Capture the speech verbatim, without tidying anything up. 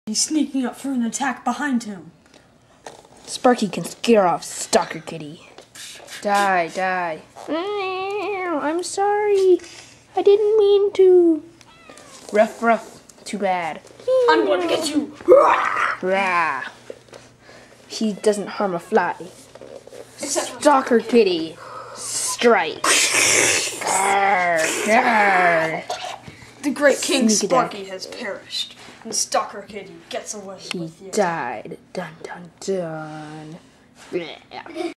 He's sneaking up for an attack behind him. Sparky can scare off Stalker Kitty. Die, die. I'm sorry. I didn't mean to. Ruff, ruff. Too bad. I'm going to get you. Rah. He doesn't harm a fly. Stalker Kitty. Strike. Arr, arr. The great King Sneak Sparky attack. has perished, and Stalker Kitty gets away He with you. died. Dun dun dun.